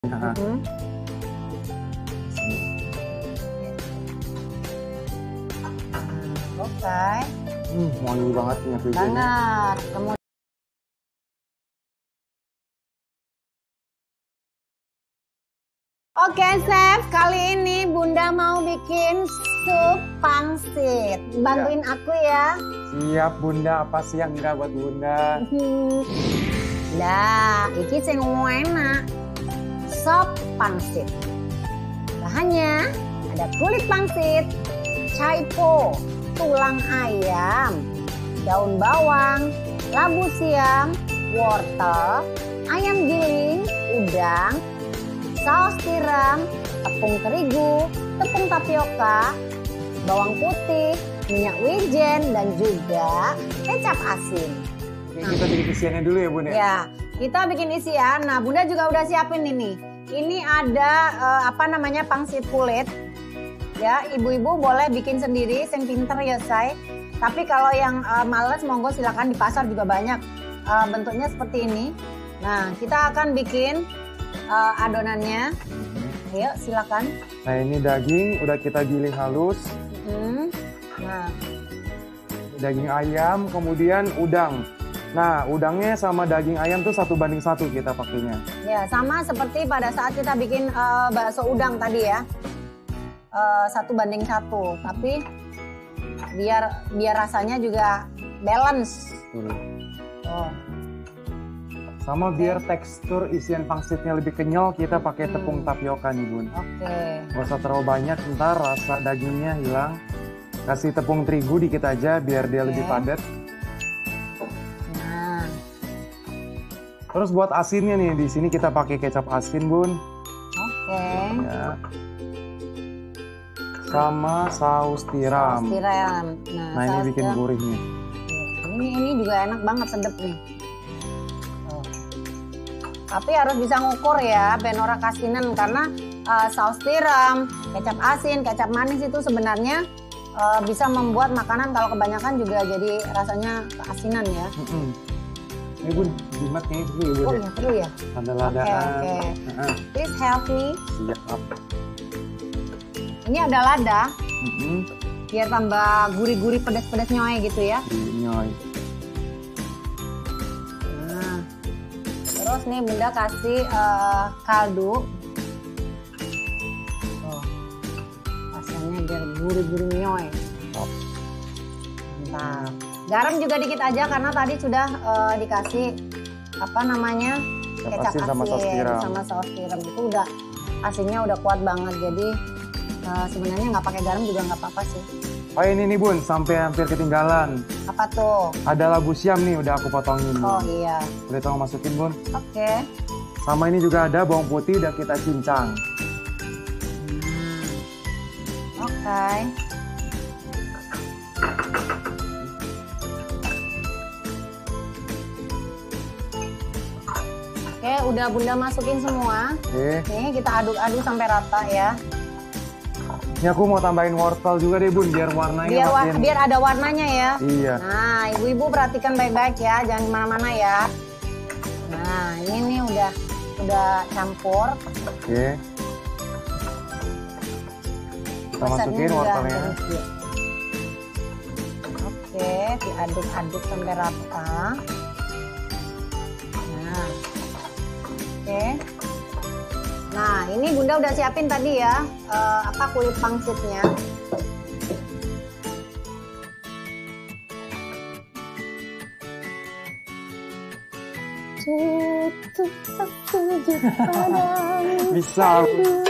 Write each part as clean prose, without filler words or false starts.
Nah, Oke. wangi banget minyak wijennya. Banget. Kemudian Oke, Chef. Kali ini Bunda mau bikin sup pangsit. Bantuin aku ya. Siap Bunda, apa sih yang enggak buat Bunda? Nah, ini sing enak. Sop pangsit. Bahannya ada kulit pangsit, caipo, tulang ayam, daun bawang, labu siam, wortel, ayam giling, udang, saus tiram, tepung terigu, tepung tapioka, bawang putih, minyak wijen, dan juga kecap asin. Oke, kita bikin isiannya dulu ya Bunda. Ya, kita bikin isian. Nah, Bunda juga udah siapin ini. Ini ada pangsit kulit. Ya, ibu-ibu boleh bikin sendiri, yang pinter ya say. Tapi kalau yang males, monggo silakan di pasar juga banyak. Bentuknya seperti ini. Nah, kita akan bikin adonannya. Ayo, silakan. Nah ini daging udah kita giling halus. Nah, Daging ayam, kemudian udang. Nah udangnya sama daging ayam tuh 1:1 kita pakainya. ya sama seperti pada saat kita bikin bakso udang tadi ya. 1:1. Tapi biar rasanya juga balance. Oh. Sama biar tekstur isian pangsitnya lebih kenyal, kita pakai tepung tapioka nih Bun. Oke. Gak usah terlalu banyak, ntar rasa dagingnya hilang. Kasih tepung terigu dikit aja biar dia lebih padat. Nah, Terus buat asinnya nih, di sini kita pakai kecap asin Bun. oke. Ya. Sama saus tiram. Saus tiram. Nah ini saus bikin tiram. gurih nih. Ini juga enak banget, sedep nih. Tuh. Tapi harus bisa ngukur ya, ben ora kasinan karena saus tiram, kecap asin, kecap manis itu sebenarnya bisa membuat makanan kalau kebanyakan juga jadi rasanya keasinan ya. Ini Bun, jimat kayaknya dulu ya Bun. Oh ya perlu ya. Ada ladaan. Oke. Please help me. Siap. Ini ada lada, biar tambah gurih-gurih pedas-pedas nyoy gitu ya. Nyoy. Nah, terus nih Bunda kasih kaldu. Tuh, rasanya biar gurih-gurih nyoy. Mantap. Garam juga dikit aja karena tadi sudah dikasih kecap asin sama saus tiram itu udah asinnya udah kuat banget jadi sebenarnya nggak pakai garam juga nggak apa-apa sih. Oh ini nih Bun, sampai hampir ketinggalan. Apa tuh? Ada labu siam nih, udah aku potongin. Oh iya. Boleh tolong masukin Bun. Oke. Sama ini juga ada bawang putih, udah kita cincang. Oke. Oke, udah Bunda masukin semua. Oke. Nih kita aduk-aduk sampai rata ya. Ini aku mau tambahin wortel juga deh Bun, biar warnanya makin... Biar ada warnanya ya. Iya. Nah, ibu-ibu perhatikan baik-baik ya, jangan kemana-mana ya. Nah, ini nih udah campur. Oke. Kita masukin wortelnya. Oke, diaduk-aduk sampai rata. Nah, oke. Nah, ini Bunda udah siapin tadi ya, kulit pangsitnya. Bisa.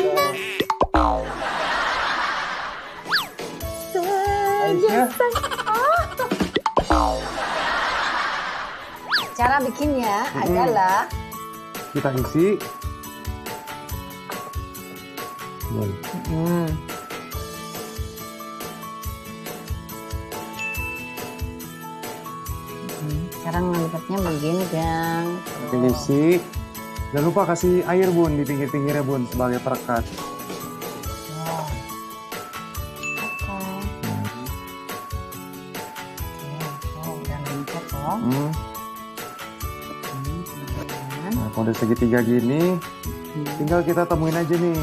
Cara bikinnya adalah kita isi. Cara ngelipetnya begini, Gang. Isi. Jangan lupa kasih air Bun di pinggir-pinggirnya Bun sebagai perekat. Udah lengkap loh. Nah, kalau udah segitiga gini, Tinggal kita temuin aja nih.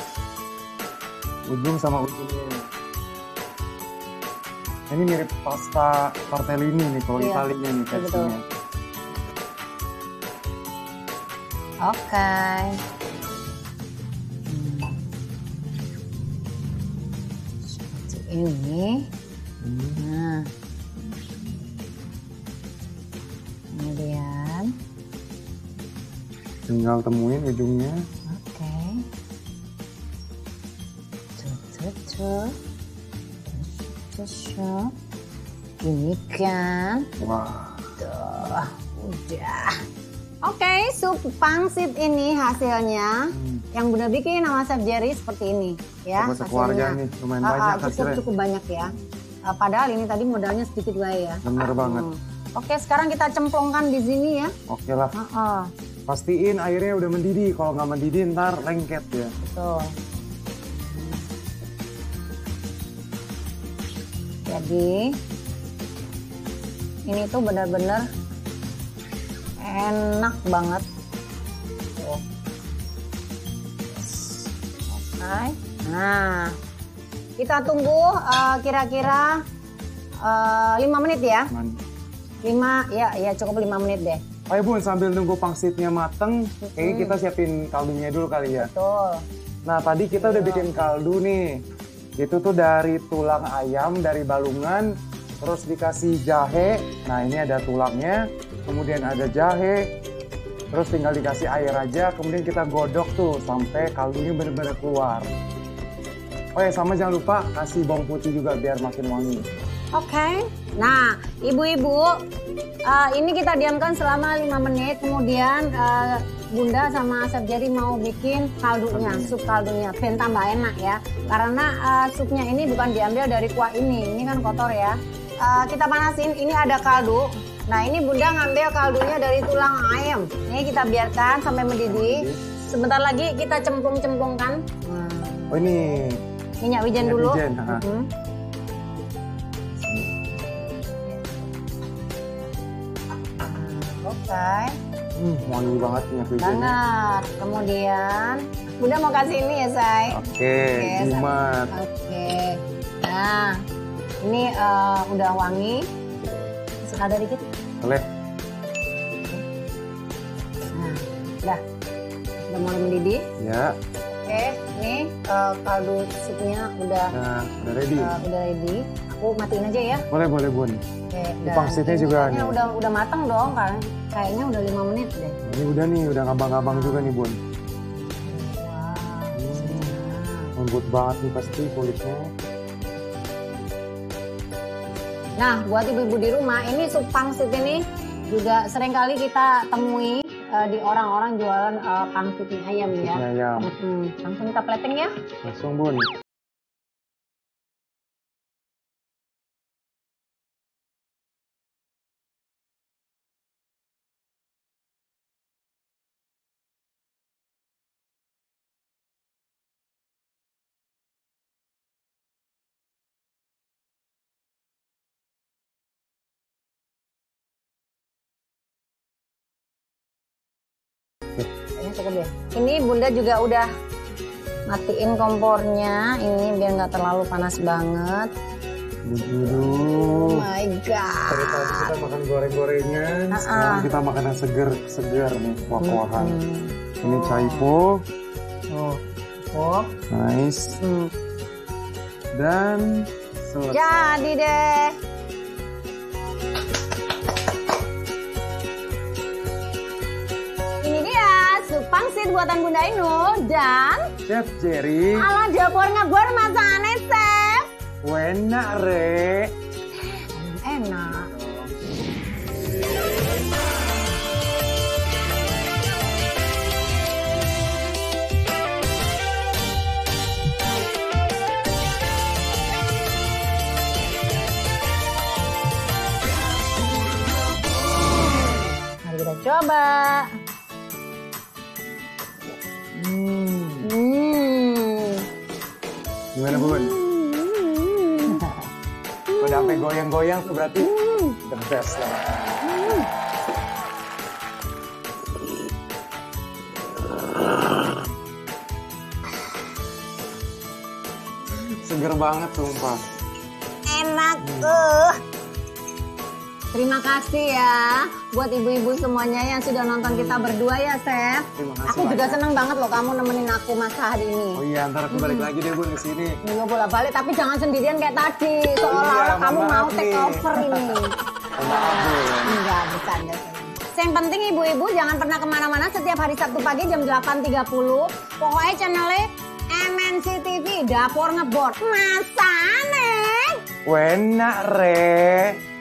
Ujung sama ujungnya. Ini mirip pasta tortellini nih kalau Iya, Italinya nih betul. teksturnya. Oke. Seperti ini. Nah. Kemudian, Tinggal temuin ujungnya. oke. Tuh. Tuh. Gini kan. Wah. Tuh, udah. Oke, sup pangsit ini hasilnya. Yang Bunda bikin sama Chef Jerry seperti ini ya. Buat sekeluarga nih, lumayan banyak hasilnya. Cukup banyak ya. Padahal ini tadi modalnya sedikit lah ya. Bener banget. Oke, sekarang kita cemplungkan di sini ya. Oke lah. Heeh, Pastiin airnya udah mendidih. Kalau nggak mendidih ntar lengket ya. betul. Jadi ini tuh benar-benar enak banget. Tuh. Oke. Nah, kita tunggu kira-kira 5 menit ya. 5 ya cukup 5 menit deh. Ayo Bun, sambil nunggu pangsitnya mateng, kayaknya kita siapin kaldunya dulu kali ya. Betul. Nah tadi kita udah bikin kaldu nih. Itu tuh dari tulang ayam, dari balungan, terus dikasih jahe. Nah ini ada tulangnya, kemudian ada jahe, terus tinggal dikasih air aja, kemudian kita godok tuh sampai kaldunya bener-bener keluar. Oh ya sama jangan lupa kasih bawang putih juga biar makin wangi. Oke. Nah, ibu-ibu, ini kita diamkan selama 5 menit. Kemudian Bunda sama Chef Jerry mau bikin kaldunya, sup kaldunya. Ben tambah enak ya. Karena supnya ini bukan diambil dari kuah ini kan kotor ya. Kita panasin, ini ada kaldu. Nah, ini Bunda ngambil kaldunya dari tulang ayam. Ini kita biarkan sampai mendidih. Sebentar lagi kita cemplung-cemplungkan. Oh ini Minyak wijen minyak dulu. wijen, Oke. wangi banget minyak wijennya. Banget. Kemudian Bunda mau kasih ini ya, Say. Oke, jimat. Oke. Nah, ini udah wangi. Sekadar dikit. Boleh. Nah, udah mulai mendidih. Ya, Oke, ini kaldu supnya udah nah, udah ready. udah ready. Aku matiin aja ya. Boleh Bun. Oke, Ini pangsitnya juga nih. udah matang dong kan. Kayaknya udah 5 menit deh. Ini udah nih, udah ngabang-ngabang juga nih Bun. Wow. Lembut banget nih pasti kulitnya. Nah, buat ibu-ibu di rumah, ini sup pangsit ini juga seringkali kita temui di orang-orang jualan pangsit mie ayam ya. Mie ayam. Langsung kita plating ya. Langsung Bun. Kayaknya cukup deh. Ini Bunda juga udah matiin kompornya, ini biar nggak terlalu panas banget. Oh my god. Tadi kita makan goreng-gorengan, sekarang kita makan yang seger nih, kuah-kuahan. Ini caipo. Oh. Nice. Dan selesai. Jadi deh. Ini dia sup pangsit buatan Bunda Inul dan Chef Jerry. ala dapur ngebor masakane Chef. Enak re. Enak. Mari kita coba. Gimana Bun? Udah sampai goyang-goyang tuh berarti the best lah. seger banget sumpah. Enak. Terima kasih ya buat ibu-ibu semuanya yang sudah nonton kita berdua ya, Chef. Terima kasih Aku juga banyak. seneng banget loh kamu nemenin aku masak hari ini. Oh iya, ntar aku balik lagi deh Bun ke sini. Iya bolak-balik tapi jangan sendirian kayak tadi. Seolah-olah Iya, kamu maaf mau nih. take over ini. Maaf Bun. Enggak, bercanda. Yang penting ibu-ibu jangan pernah kemana-mana setiap hari Sabtu pagi jam 8.30. Pokoknya channelnya MNC TV, Dapur Ngebor. Masa nih? Wena re.